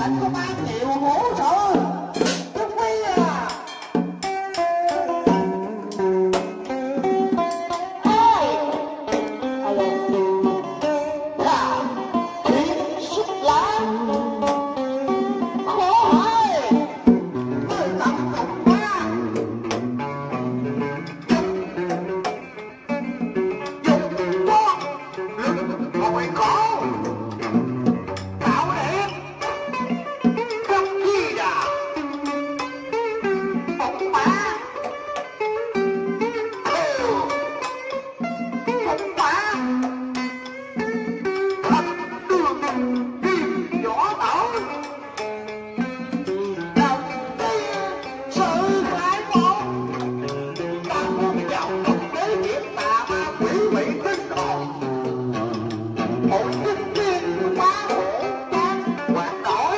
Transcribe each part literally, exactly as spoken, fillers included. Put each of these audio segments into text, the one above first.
lệnh công an chịu hỗ trợ. Trung Quy à. Ê! Alo. Thà chuyện xuất lá. Khó hỏi. Người tập cộng ba. Dùng con. Lực hội có. Thảo đẹp. Rất chi đà. Bóng má. Ừ. Bóng má. Thật đường đi nhỏ tở. Đồng tiền sự hại một. Ta muốn vào đồng đế kiểm tà ma quỷ bị tinh hồn. Một sinh viên quá hộ can quản đổi.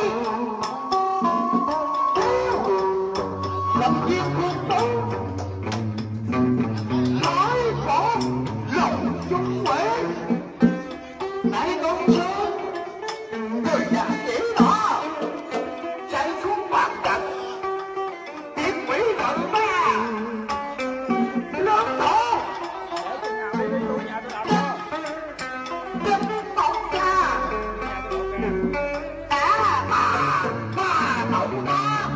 Lập viên quân tốt. Nói có lòng chung quế. Này con sớm. Người già chỉ đó. Chạy xuống mặt trận. Tiếp quỷ tận ba. Lớn thổ. Tiếp bóng ra. Đá mà ma đậu đá.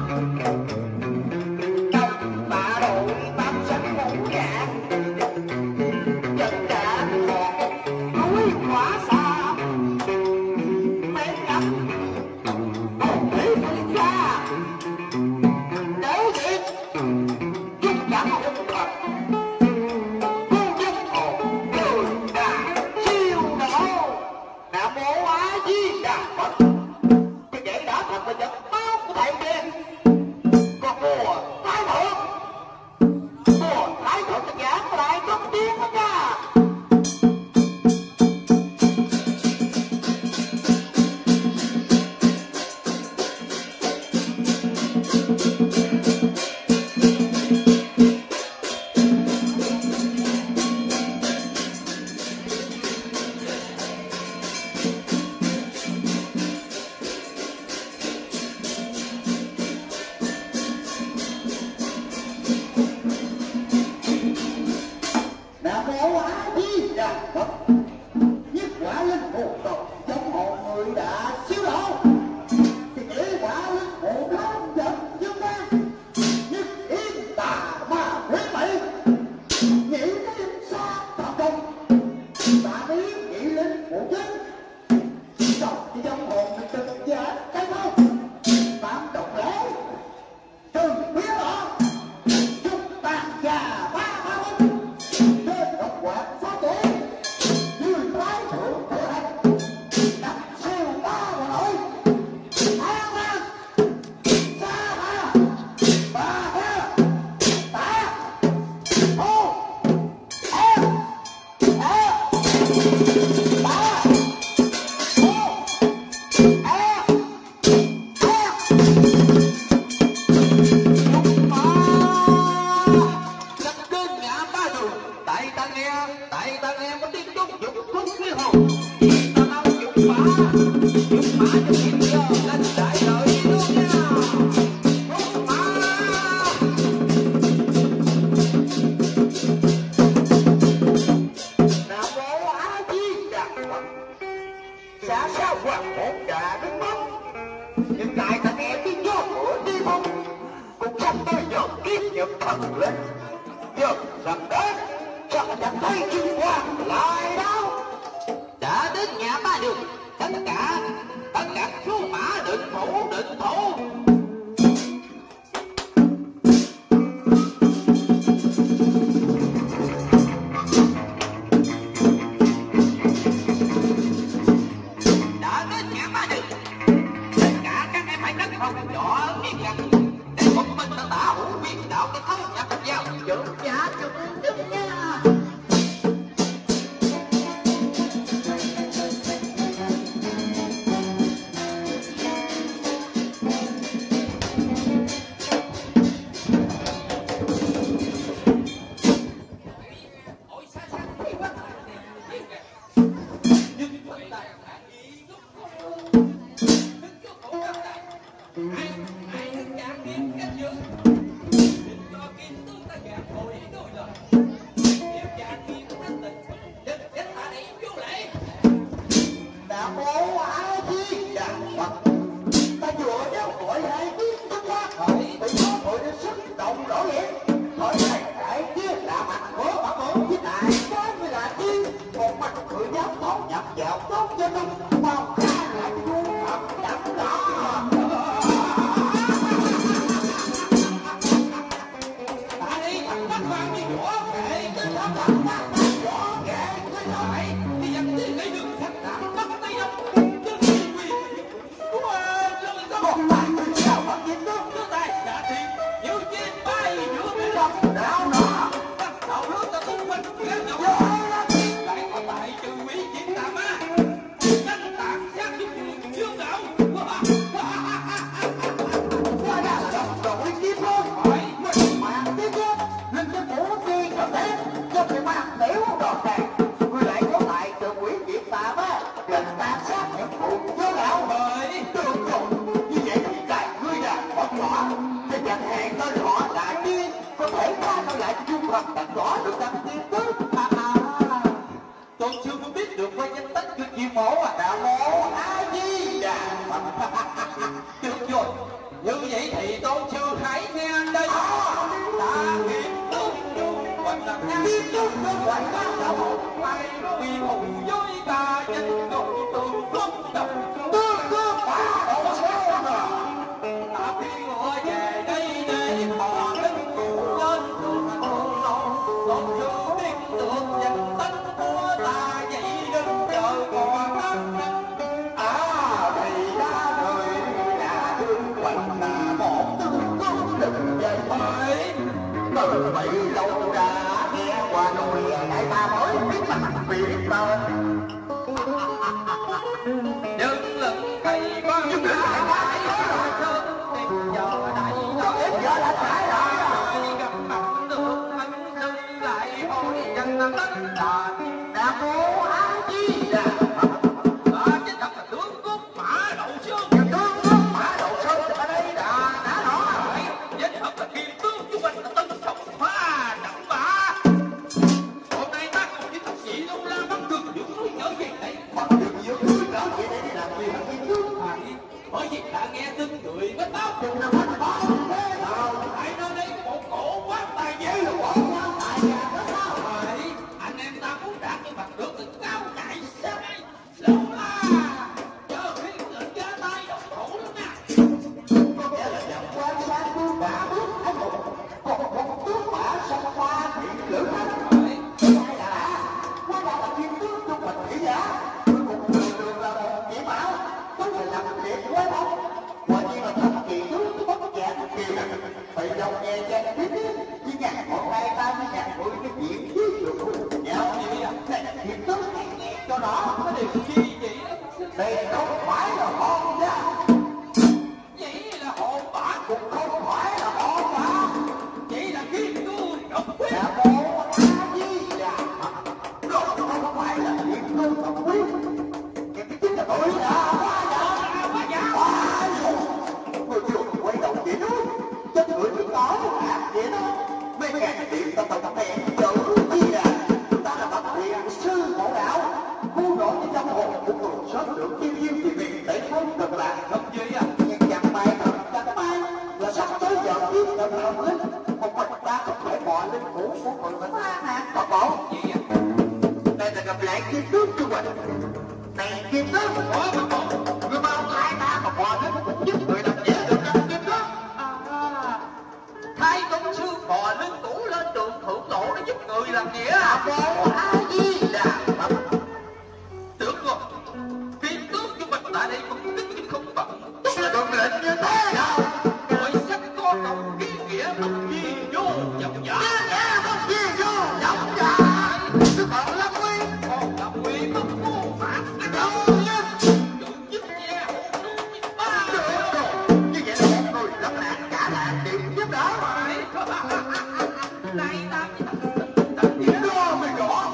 Đông bà đội bám sẵn mũ dạng. Chân đã ngọt núi quá xa. Mến ngắm còn thấy phương xa. Nếu biết giúp chẳng hụt thật. Cô giúp hồn đường đà siêu độ. Nam mô A Di Đà Phật. Cái vậy đã thật là vật báo của thầy đen. Còn mùa thái thượng. Mùa thái thượng thì giảng lại cất tiếng đó nha. Nam mô A Di Đà Phật. Nhất quả linh hồn tộc trong hồn người đã siêu độ. Thì nghĩ quả linh hồn không giận dương gian. Nhất yên tà ma thế mỹ. Nhị liên xa thập công. Ta biết nhị linh phụ chính. Đọc thì trong hồn mình từng giả cái thôi. Tám độc lễ. Từng phía đó. Chúng ta già ba ba bốn. Trên độc quạt phó tổ. Như thái thượng thế hành. Đặt siêu ba và nổi. An lan. Sa ba. Ba ba. Ta. Ô. Em. Em. Ba. Ô. Em. Em. Lúc mà lập đến ngã ba đường. Tại ta nghe, tại ta nghe có tiếng đúc dục khúc cái hồn. Ta mau dục mã, dục mã cho hiện giờ lên đại lợi luôn nha. Dục mã. Nam mô A Di Đà Phật. Xã sao hoàng hồn đã đứng mất. Nhưng tại ta nghe tiếng gió của đi phong. Cũng sắp tới giờ kiếp nhật thần lên. Giờ sắp đến. Sao mà chẳng thấy kim quang lại đâu. Đã đến nhà ba đường. Tất cả Tất cả số mã định thủ định thủ. Đã đến nhà ba đường. Tất cả các em hãy đất không rõ nghiêm ngặt. Để một mình ta tả hữu biên đạo cái thông nhập vào chữ giá cho nên đức nha. Hãy subscribe cho kênh Ghiền Mì Gõ để không bỏ lỡ những video hấp dẫn. ai ai thằng cha kia cách dưỡng cho kim tướng ta gạt hồi đôi lời nếu cha kia thanh tịnh chết chết ta đây vô lễ. Nam mô A Di Đà Phật. Ta vừa giáo gọi hai tiếng Trung Hoa hỏi bị có hội đến sức động rõ rệt. Hỏi này đại kia là mặt của bà bố với đại đó mới là chi. Một mặt người dám thọ nhập vào tốt cho tâm bao ca lại vô thật đậm đỏ. Ta đi thằng bắt vàng đi rõ kệ cái thằng bắt vàng rõ kệ cái nói thì dặn đi lấy đường thằng đảm bắt tay đâu cứ đi quỳ đúng ơi lưng có Một bài người sao mà nhìn nước đưa tay đã thiệt như chim bay giữa biển lòng đảo nọ. bắt đầu nước ta tung mình ghé nhậu lại có tại trừ quý chiến tà ma đánh tàn sát giúp người dương đạo Qua đã là đồng đội kiếm thôi. Hỏi mình mạng tiếng chết nên cái bố tiên có thế cho người mang nếu đòn đàn. Người lại có lại trừ quỷ diệt tà ma gần ta sát những phụ vô đạo. bởi Được rồi, như vậy thì đại ngươi là bọn nhỏ. Thì chẳng hẹn tên họ là điên. Có thể ta nói lại chung thật tận rõ được đăng tiên tứ. À à, tôi chưa có biết được qua danh tích của chim mổ à. Đạo mô A Di Đà Phật. Được rồi, như vậy thì tôi chưa thấy nghe đây. Ta kiếm tướng chung quanh là Tiên tứ không phải có đạo mộ. ai bị hùng với ta danh ngọc tường không đồng Tương cơ phá độ sao rồi. ta khi ngựa về đây để họ đến cùng lên đường thương lòng còn chưa biết được danh tính của ta vậy đừng chờ còn năm À thì ra người là thương quanh là một tương công đừng về ấy từ vậy lâu đã nghe qua đồi đại ta mới biết mặt biết tên. dân lẫn thầy quan Nhưng đừng đã phải phải sơn tìm giờ đây có ít giờ là phải rồi. gặp mặt được anh sư lại hồi dân đánh là Nam mô A Di Đà Phật. ta chứ thật là tướng cốt mã đậu xương Tương công mã độ sơn ở đây đã đã nói. với thật là kim tướng chúng mình là tân sông pha đậm bả hôm nay ta cùng với thằng sĩ lâu la bắn đường dưỡng núi trở về đây Phật đừng giữ cưới trở về đây để làm gì hả tiên tướng. bởi vì đã nghe tin người mới báo Đừng làm hành báo thế nào. tại nơi đây có một cổ quan tài Vậy về là bỏ nhau tại nhà đó sao. bởi anh em ta muốn đạt cái mặt được từ cao chạy sai lâu la chờ khi lệnh ra tay độc thủ lắm nha Có nghĩa là nhằm quan sát tướng mã bước thái một. Còn một tướng mã sông qua thị lữ thanh. Ai đã qua đó là thiên tướng trung bình thị giả. Cuối cùng đường đường là một chỉ bảo. Tôi phải làm việc quá đâu. Quả nhiên là thập kỳ tướng bất dạng kỳ. Phải dòng nghe chân biết biết. Chỉ nhạc một ngày ta mới nhạc hội cái chuyện biết được của nhau. Này thiên tướng hãy nghe cho rõ. có điều chi vậy đó Đây không phải là hồn nha. vậy là hồn bả Cũng không phải là hồn mà. vậy là kim cương độc quyết Nam mô A Di Đà Phật. Đó không phải là thiên tướng độc quyết. Cái chính là tội đã quá giả. quá giả Quá rồi. Người vừa quay đầu vậy đó. Chết người cứ nói ác vậy đó. Mấy ngàn điện ta tập hẹn chữ gì à. Ta là bậc thiền sư ngộ đạo. Cứu nổi với tâm hồn của người sớm được yêu yêu thì việc để không được lạc không gì à. Nhưng chẳng may thật chẳng may là sắp tới giờ tiếp cận hồng linh. Một mình ta không thể bỏ linh phủ của người mình tha nạn. Phật bảo gì à đây là gặp lại kim tướng trung bình. Này kim tướng ủa mà bộ người bao hai ta mà bò lên cũng giúp người làm dễ được đâu kim tướng. à hai công sư bò lưng cũ lên đường thượng lộ để giúp người làm nghĩa à Nam mô A Di Đà Phật. được rồi kim tướng của mình tại đây cũng tính nhưng không bận Tức là đường lệnh như thế nào. nội sách có câu kiến nghĩa không gì vô dòng giả Nghe không gì vô động giả. Tôi còn lâm nguy. còn là quyền bất vô phản cái đâu Đâu nhất. tự giúp nghe hồn nuôi ba Được rồi. Như vậy là một người gặp nạn cả làng đều giúp đỡ. phải này ta chỉ thật tình tình nghĩa Đó mới rõ.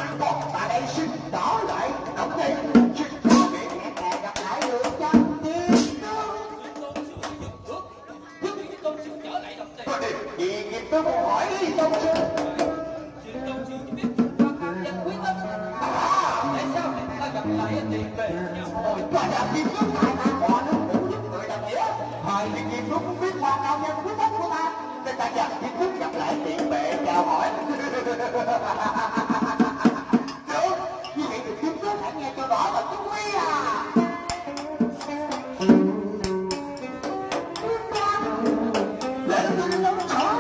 còn ta đây xin trở lại động đi, xin cho việc hẹn hè gặp lại được chăng tiên tướng? Có điều gì nghiệp tướng muốn hỏi đi tôn sư? Ôi, quả là nghiệp tướng tại ta họ nước phụ giúp người làm nghĩa. Hai vị nghiệp tướng cũng biết qua cao nhân quý tánh của ta, nên ta dành nghiệp tướng gặp lại tiện bệ chào hỏi. Được, như vậy thì nghiệp tướng hãy nghe cho rõ là chú quý à. Lễ tinh lớn sở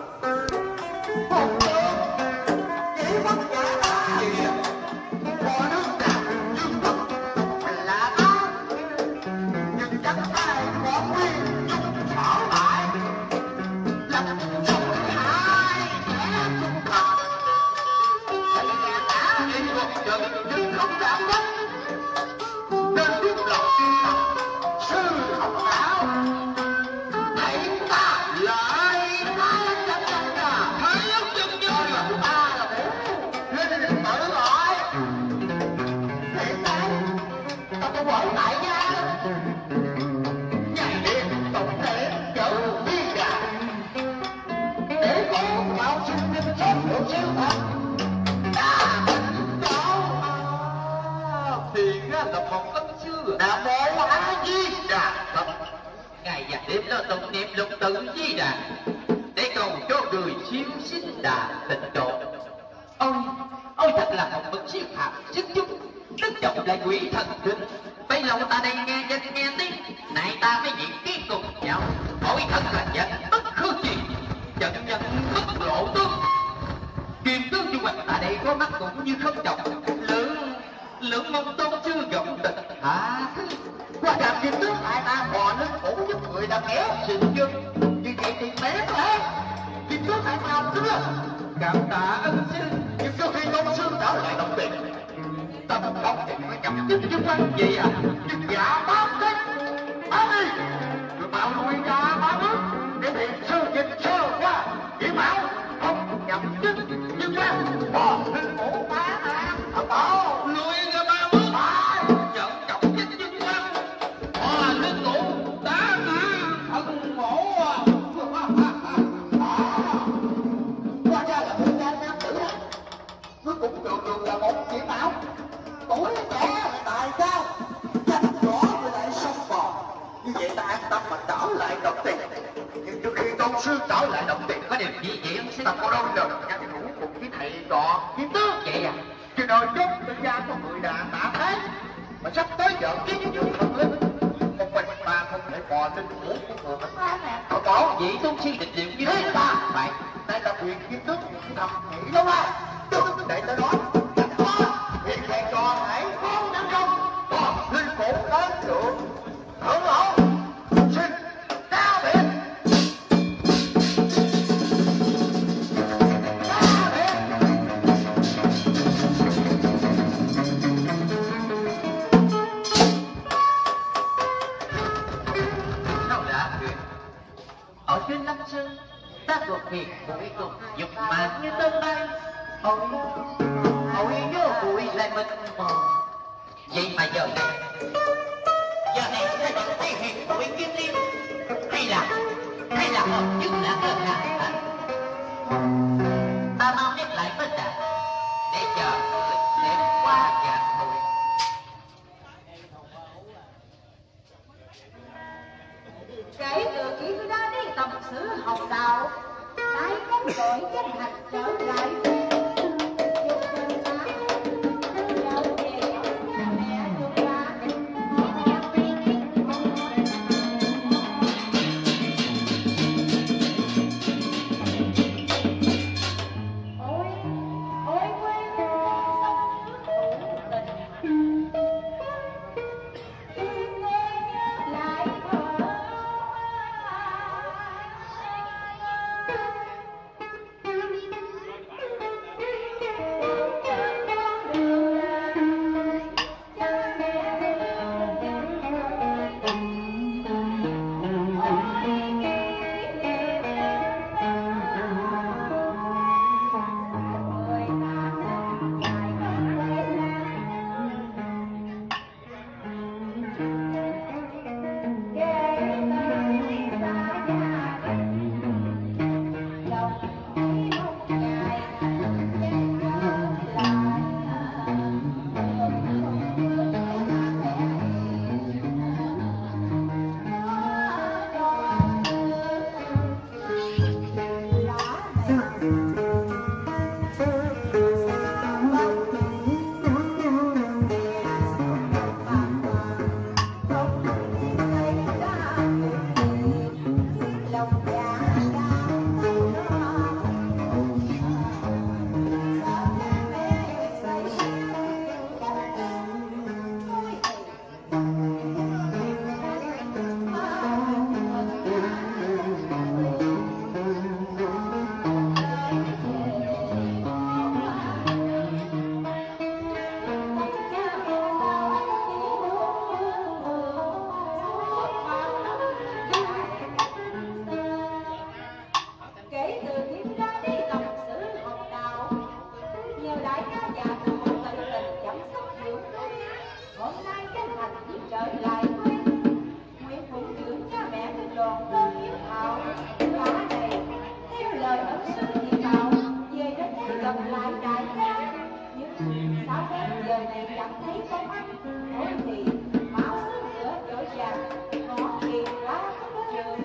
một trường chỉ bất giả ta có nước nào nhưng thật là ta, nhưng chẳng ai có quyền chung trở lại lập trong hai kẻ trung thật. Thầy nghe đã đi một trận nhưng không dám mất, nên biết lòng sư học đạo thầy ta lại ta chẳng chẳng cả thấy ông chân như là ta là bố nên định tự gọi hiện tại ta có bỏ tại gia ngày đêm tổng thể chợ đi gà để con vào sinh linh sống được siêu thật đã mình đó thì ra là một ấn xưa nam mô a di đà phật. Ngày và đêm lo tụng niệm lục tự di đà để cầu cho người siêu sinh đà tịnh độ. Ôi ôi thật là một bậc siêu phàm sức chung, đức trọng lại quỷ thần kinh. Bây lâu ta đây nghe danh nghe tiếng, này ta mới diện ký cùng nhau. Ôi thật là danh bất khư gì, trận nhân bất lộ tướng. Kim tướng du hoạch ta đây có mắt cũng như không trọng, lượng lượng mong tôn chưa gọng tịch hả? Qua đàm kim tướng tại ta bò lên phủ giúp người làm nghèo xin dân, như vậy thì bé thế kim tướng tại nào xưa cảm tạ ân sư, nhưng có khi tôn sư trở lại đồng tiền tâm không thì phải gặp chức chức quan gì à? Nhưng giả bám đấy bám đi rồi bảo nuôi ra bám nước để bị sư dịch sơ qua chỉ bảo không nhập chức chức quan bò lên phủ phá nè thật bảo nuôi ra ba bước phải dẫn trọng chức chức quan bò lên phủ đá nè thần mổ à. Qua ra là một gia nam tử đó, nó cũng được được là một chỉ bảo tuổi trẻ tại sao tranh rõ với lại sông bò như vậy ta an tâm mà trở lại đồng tiền. Nhưng trước khi tôn sư trở lại đồng tiền có điều gì vậy ông sư? Ta có đâu lần ngăn ngủ cùng với thầy trò kiếm tướng vậy à? Chứ đời chốt tự gia có người đã tả thế mà sắp tới giờ kiến dưỡng thần linh, một mình ta không thể bò trên phủ của người mình ta nè. Cậu có vậy tôn sư định liệu như thế ta phải đây là quyền kiếm tướng thầm nghĩ đâu ra được để ta nói chẳng có việc thầy trò hãy không dám không còn linh phủ đến được hưởng lộ xin cao biệt cao biệt. Đâu đã chuyện ở trên Lâm Sơn ta thuộc việc bụi cùng dục mà như tân bay ôi ôi nhớ bụi lại mình mờ vậy mà giờ này giờ này ta vẫn thấy hiện bụi kim liên hay là hay là hợp chứng là ngân hàng hả? Ta mau nhắc lại với đà để chờ người để qua dạng bụi. Kể từ khi tôi ra đi tập sự học đạo, lại có tội danh hạch trở lại. Dù chân ta, nhờ về cha mẹ được ra, ôi, ôi quê hương sông nước hữu tình. nhận thấy công anh thôi thì máu xương sữa vội vàng ngõ tiền quá trường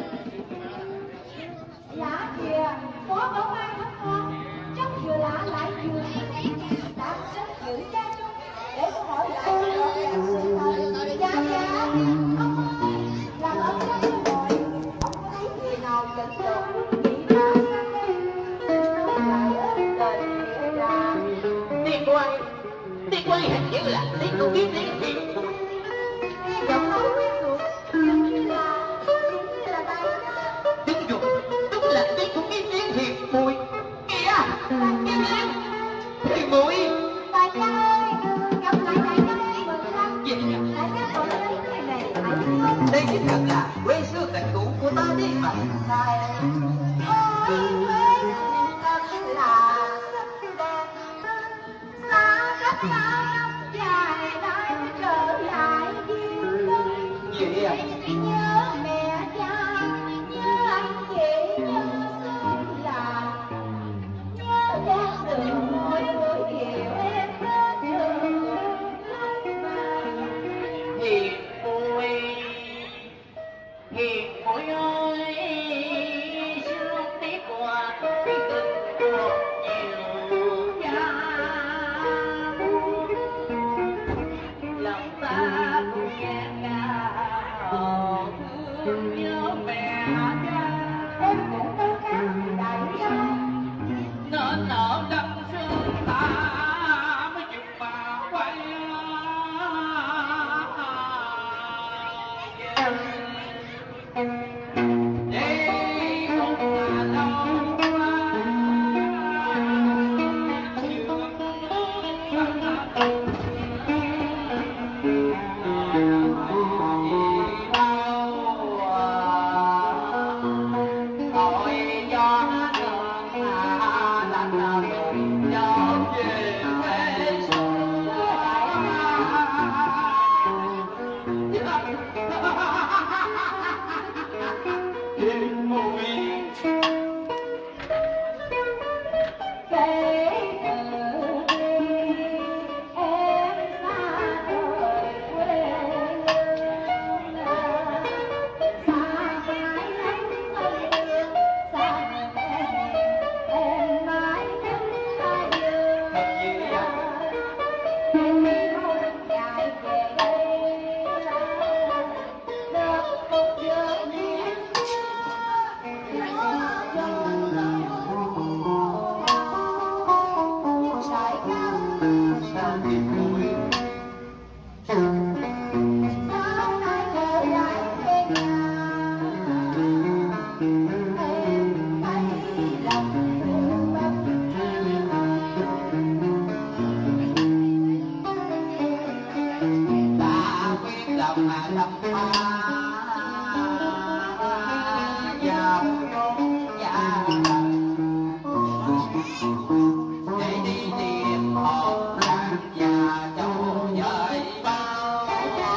lá kìa có bóng ai thấp con trông vừa lạ lại vừa đang rất giữ cha chung để con hỏi lại cho rõ ràng sự thật. Dạ dạ ông ơi làm ơn cho tôi hỏi ông có thấy người nào dẫn dụ chị đã sang đây lại ơn đời nghĩa ra Tiên quay Tiên quay hình như là tiên cô kiếm tiên thiệt. giọng nói quen thuộc dường như là dường như là đại ca Đúng rồi, đúng là tiên cô kiếm tiên thiệt mùi kìa kìa kìa thì mùi đại ca ơi gặp lại đại ca ơi mừng lắm. gì vậy? Đại ca còn lấy người này phải không? Đây chính thật là quê xưa tình cũ của ta đi mà. Đại ôi quê thật là xinh đẹp xa cách bao năm dài nay trở lại duyên đơn Gì à? nhớ mẹ cha nhớ anh chị nhớ xưa là nhớ đang đường môi đôi chiều em đến trường mà Hiền mùi Hiền mùi ơi xưa tiếc qua tình của nhiều cha lòng ta cũng nghe cao thương nhớ mẹ cha em cũng đâu khác đại ca nên ở lâm sơn ta mới chừng mà quay để không mà lâu quá tội cho đường lạnh đường trở về quê Hiền mùi kể từ khi em xa rời quê hương xa mãi lắm không được xa em em mãi đứng xa đường em đi không ngại về đây được một giờ nhé đại ca sao hiền mùi sao nay trở lại quê nhà em thấy lòng thương bất đã quyết lòng mà tâm pha vào chốn nhà để đi tìm hồn lạc và châu dời bao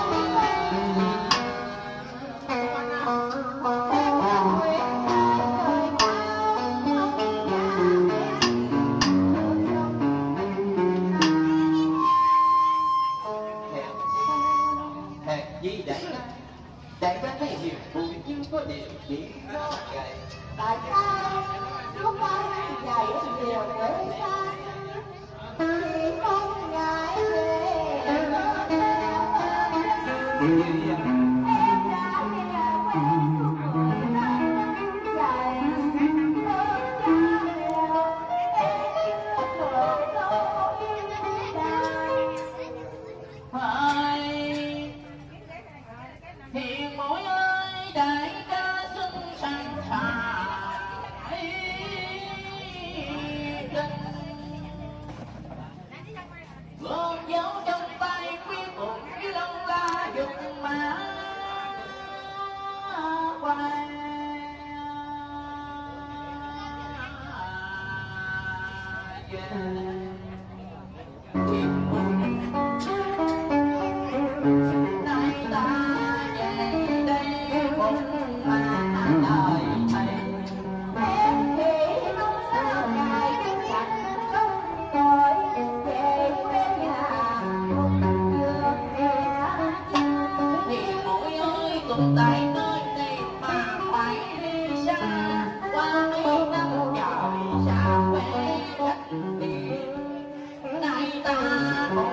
hèn gì đấy đại ca thấy hiền mùi nhưng có điều chỉ có gầy đại ca lúc anh dạy điều với xa chỉ không ngại về em đã nghe quen suốt mười năm dài hơn cha nghèo em chưa thuộc đâu yên đài phải hiền mùi ơi đại ca xuân sang sài gom dấu trong tay quyết cùng với lông la dùng má quay nay ta về đây cùng mà đời thầy em nghĩ không sao ngại cái chặt công tội về quê nhà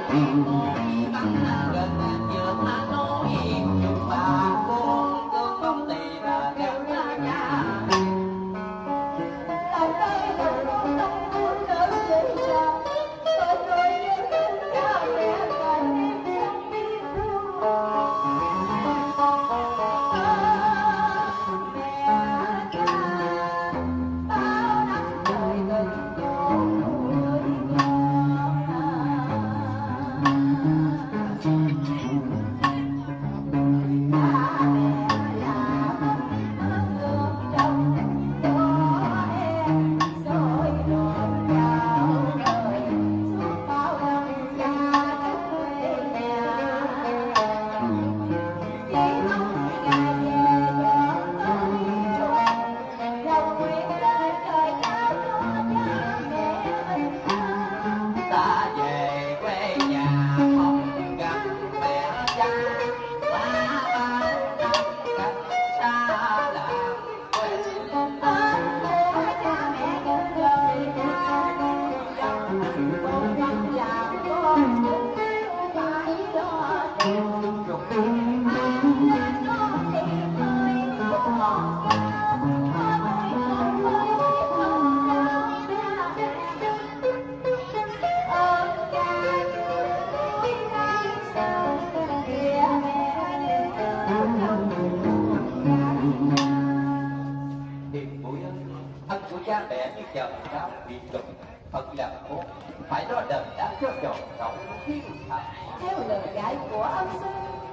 Theo lời dạy của ông sư,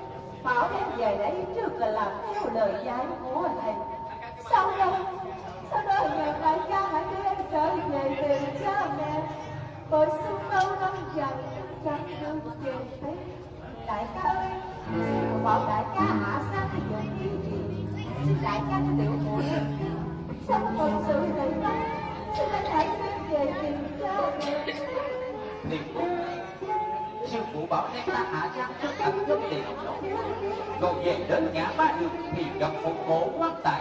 bảo em về đây trước là làm theo lời dạy của thầy. Sau đó, sau đó nhờ đại ca hãy đưa em trở về tìm cha mẹ. Bởi xin lâu năm rằng chẳng được về thế. Đại ca ơi, xin bảo đại ca hạ sang thì dùng ý gì. Xin đại ca tiểu muội sao có thật sự vậy đó. Xin anh hãy đưa về tìm cha mẹ. Tiền phụ, sư phụ bảo em ta hạ giang trước ẩn trong tiền lộ. Rồi về đến ngã ba đường thì gặp một mộ quan tài.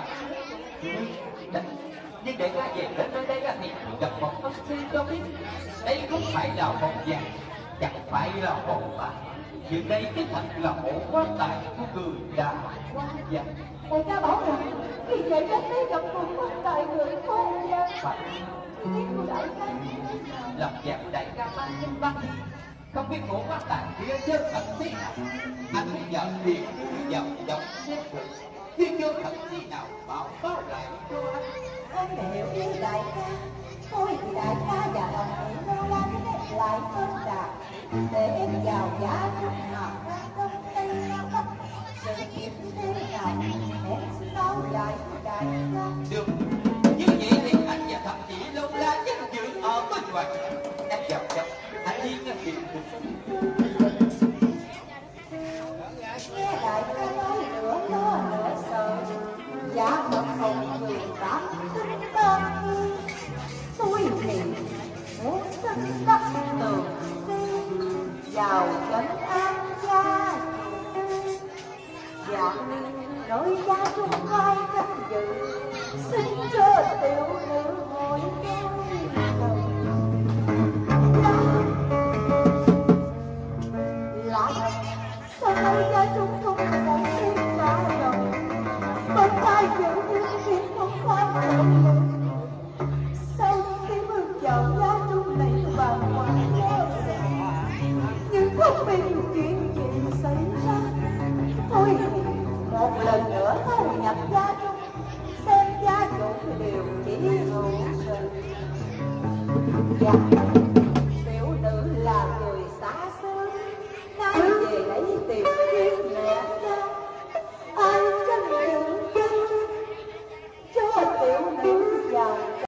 Nhưng để ta về đến nơi đây thì gặp một ông sư cho biết đây không phải là hồn vàng, chẳng phải là hồn bạc. Chuyện đây cái thật là mộ quan tài của người đã quá vàng. Đại ca bảo rằng khi về đến đây gặp một quan tài người không vàng. Phải. Đại ca Lập dạng đại ca mang nhân văn, không biết mộ quan tài kia chân thật thế nào. Anh nhờ tiền vào dòng xét được, chứ chưa thật gì nào bảo báo lại cho anh. Anh hiểu ý đại ca. Thôi thì đại ca và đồng nghị lo lắng lại cơn đà để em vào giá trung học ra đông tây nam bắc. Sự việc thế nào em xin nói lại với đại ca. Được, như vậy thì anh và thậm chí lâu la chắc chữ ở bên ngoài. Em vào trong, anh đi nghe chuyện được. Nghe đại ca nói nửa lo nửa sợ, giá thật không người cảm tin đơn hương. Tôi thì muốn xin cấp tường đi vào trấn an gia. Dạ nỗi gia trung hai canh dự, xin cho tiểu nữ ngồi đôi đầu. Lạ thật, sao đây gia trung không có xin trả lời. Bên tai giữ những chuyện không phải tội lỗi. Sau khi bước vào gia trung này bà ngoại lo sợ, nhưng không biết chuyện gì xảy ra. Thôi một lần nữa thâu nhập gia trung, xem gia chủ đều chỉ rượu sự. Dạ.